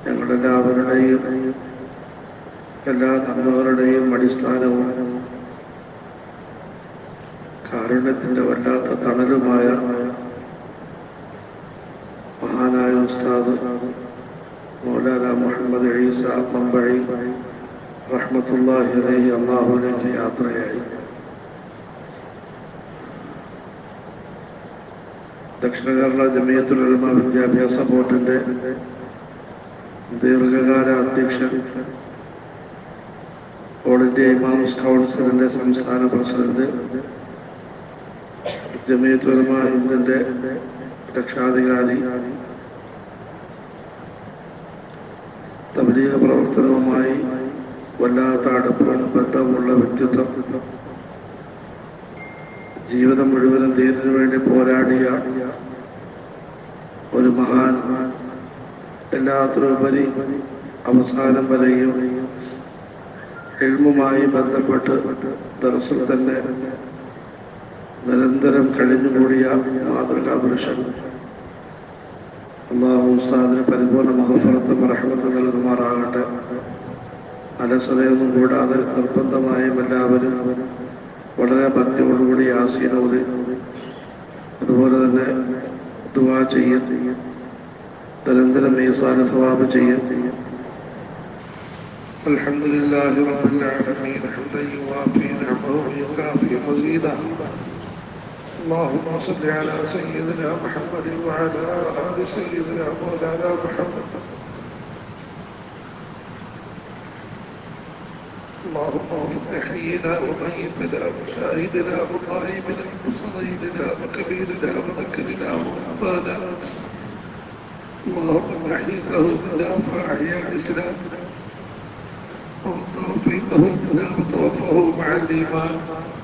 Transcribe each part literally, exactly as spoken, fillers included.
ഞങ്ങളെല്ലാവരുടെയും എല്ലാ നന്മകളുടെയും അടിസ്ഥാനവും കാരുണ്യത്തിൻ്റെ വല്ലാത്ത തണലുമായ മഹാനായ ഉസ്താദ് മൗലാന മുഹമ്മദ് ഈസ മമ്പഴി റഹ്മത്തുള്ളാഹി അലൈഹി അല്ലാഹുവിലേക്ക് യാത്രയായി. ദക്ഷിണ കേരള ജമിയത്തുൽ ഉലമ വിദ്യാഭ്യാസ ബോർഡിന്റെ ദീർഘകാല അധ്യക്ഷൻ, ഓൾ ഇന്ത്യ ഇമാംസ് കൗൺസിലിന്റെ സംസ്ഥാന പ്രസിഡന്റ്, ജമിയത്തുൽ ഉലമ ഹിന്ദിന്റെ രക്ഷാധികാരി, തബ്ലീഗ് പ്രവർത്തനവുമായി വല്ലാത്ത അടുപ്പവും ബന്ധമുള്ള വ്യക്തിത്വം, ജീവിതം മുഴുവനും ദീനിനു വേണ്ടി പോരാടിയ ഒരു മഹാൻ, എല്ലാത്തിനുപരി അവസാനം വരെയും ഇൽമുമായി ബന്ധപ്പെട്ട് ദർസിൽ തന്നെ നിരന്തരം കഴിഞ്ഞുകൂടിയ മാതൃകാ പുരുഷൻ. അല്ലാഹു ഉസ്താദിന് പരിപൂർണ മഗ്ഫിറത്തും റഹ്മത്തും നൽകുമാറാകട്ടെ. അലസതയൊന്നും കൂടാതെ നിർബന്ധമായും എല്ലാവരും വളരെ ഭക്തിയോടുകൂടി യാസീൻ ഓതി അതുപോലെ തന്നെ ദുആ ചെയ്യും, നിരന്തരം ഈസാന സവാബ് ചെയ്യും. അൽഹംദുലില്ലാഹി റബ്ബിൽ ആലമീൻ ഹംദൻ യുവാഫി നിഅമഹു വയുകാഫി മസീദാ. اللهم صل على سيدنا محمد وعلى آل سيدنا مولانا محمد. اللهم اغفر لحينا وميتنا وشاهدنا وغائبنا وصغيرنا وكبيرنا وذكرنا وانفانا. اللهم من احييته منا فاحيا الاسلام ومن توفيته منا وتوفه مع الايمان.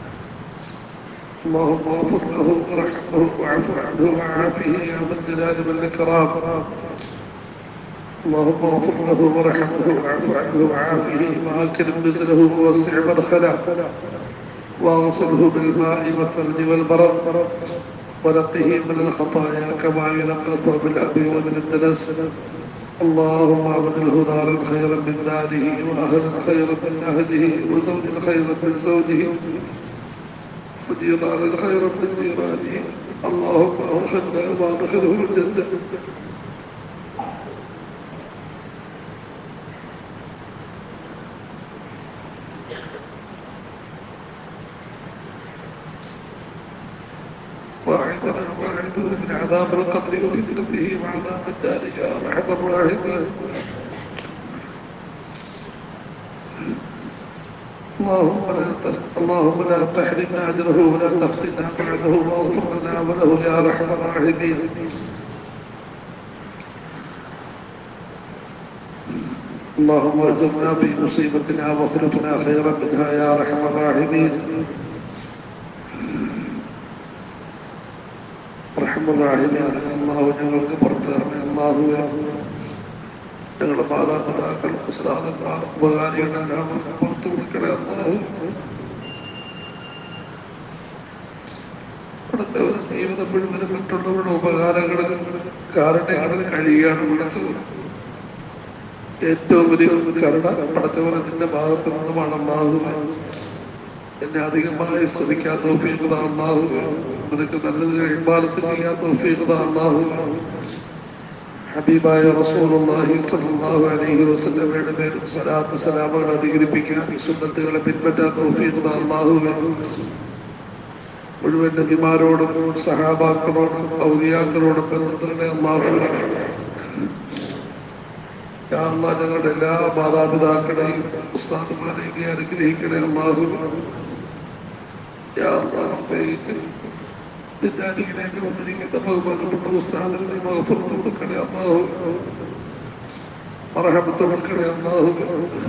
اللهم اغفر له وارحمه واعف عنه وعافه يا ذا الجلال والاكرام. اللهم اغفر له وارحمه واعف عنه وعافه واكرم نزله ووسع مدخله واغسله بالماء والثلج والبرد ونقه من الخطايا كما ينقى الثوب الابيض من الدنس. اللهم ابدله دارا خيرا من داره واهلا خيرا من اهله وزوجا خيرا من زوجه وجيرانا خيرا من جيرانه. اللهم ادخلنا وادخله الجنه. واعذنا واعذه من عذاب القبر وفتنته وعذاب النار يا ارحم الراحمين. اللهم لا اللهم لا تحرمنا اجره ولا تفتنا بعده واغفر لنا وله يا ارحم الراحمين. اللهم اجرنا في مصيبتنا واخلفنا خيرا منها يا ارحم الراحمين. റഹ്മത്തുള്ളാഹിനായ അല്ലാഹു ഞങ്ങൾക്ക് പുറത്തേർന്ന അല്ലാഹുവേ, ഞങ്ങളുടെ മാതാപിതാക്കൾ, ഉസ്താദന്മാർ, ഉപകാരികളുടെ എല്ലാവർക്കും പുറത്തു കൊടുക്കണേ അല്ലാഹു. ഇവിടുത്തെ ഒരു ജീവിതം മുഴുവനും മറ്റുള്ളവരുടെ ഉപകാരങ്ങളിൽ കാരുണ്യങ്ങളിൽ കഴിയുകയാണ് വിളിച്ചത്. ഏറ്റവും വലിയ കരുണ പടച്ചവരത്തിന്റെ ഭാഗത്ത് നിന്നുമാണ് അല്ലാഹുവേ. എന്നെ അധികമായി സ്തുതിക്കാൻ തൗഫീഖ് താ അല്ലാഹുവേ. നിനക്ക് നല്ലതിനെ ഇബാദത്ത് ചെയ്യാൻ തൗഫീഖ് താ അല്ലാഹുവേ. ഹബീബായ റസൂലുള്ളാഹി സ്വല്ലല്ലാഹു അലൈഹി വസല്ലമയുടെ പേരിൽ സ്വലാത്ത് സലാമുകൾ അധികരിപ്പിക്കാൻ, സുന്നത്തുകളെ പിൻപറ്റാൻ തൗഫീഖ് താ അല്ലാഹുവേ. മുഴുവൻ നബിമാരോടും സഹാബാക്കളോടും ഔലിയാക്കളോടും ബന്ധത്തിലെ അല്ലാഹുവേ. യാ അല്ലാഹ്, ഞങ്ങളുടെ എല്ലാ മാതാപിതാക്കളെയും ഉസ്താദുമാരെയും നീ അനുഗ്രഹിക്കണേ അല്ലാഹുവേ. യാ അല്ലാഹ്, പ്രത്യേകിച്ച് നിന്റെ അനുഗ്രഹിലേക്ക് വന്നിരിക്കുന്ന ബഹുമാനപ്പെട്ട ഉസ്താദിന് നീ മഗ്ഫിറത്ത് കൊടുക്കണേ അല്ലാഹുവേ. മർഹമത്ത് കൊടുക്കണേ അല്ലാഹുവേ.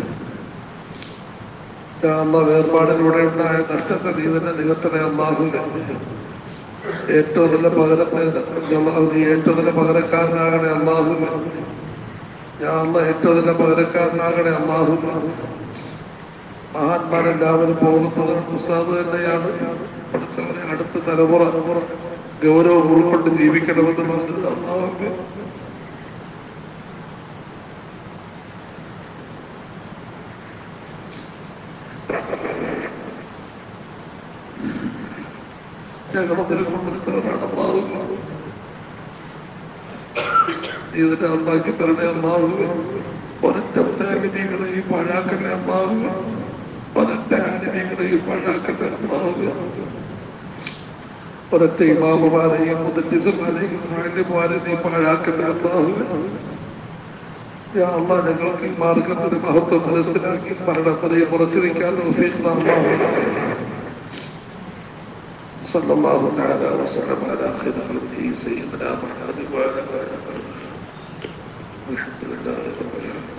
യാ അല്ലാഹ്, വേർപാടിലൂടെ ഉണ്ടായ നഷ്ടത്തെ നീ തന്നെ നികത്തണേ അല്ലാഹുവേ. ഏറ്റവും നല്ല പകരത്തെ നീ ഏറ്റവും നല്ല പകരക്കാരനാകണേ അല്ലാഹുവേ. യാ അല്ലാഹ്, ഏറ്റവും നല്ല പകരക്കാരനാകണേ അല്ലാഹുവേ. മഹാന്മാരെല്ലാവരും പോകുന്നത് ഉസ്താദ് തന്നെയാണ്. പഠിച്ചവരെ അടുത്ത തലമുറ ഗൗരവം ഉൾക്കൊണ്ട് ജീവിക്കണമെന്ന് പറഞ്ഞത് അല്ലാഹുവേ. ഞങ്ങളതിൽ കൊണ്ടുവരുന്നവരാണ് അള്ളാഹു. ഇതിനെ അള്ളാക്കി തരണേ അള്ളാഹു. ഒരൊറ്റ ആനിമീകളെയും പാഴാക്കല്ലേ അള്ളാഹു. ഒരൊറ്റ ആനിമീകളെയും പാഴാക്കല്ലേ അള്ളാഹു. ഒരൊറ്റ ഇമാമുമാരെയും മുദരിസുമാരെയും ആലിമുമാരെയും നീ പാഴാക്കല്ലേ അള്ളാഹു. യാ അല്ലാഹ് ഞങ്ങൾക്ക് ഈ മാർഗത്തിന്റെ മഹത്വം മനസ്സിലാക്കി മരണം വരെ ഉറച്ചു നിൽക്കാൻ തൗഫീഖ് അല്ലാഹു. സല്ലല്ലാഹു തആല വസല്ലം അലാ ഖൈരി ഖൽഖിഹി സയ്യിദിനാ മുഹമ്മദ് വഅലാ ആലിഹി വസല്ലം.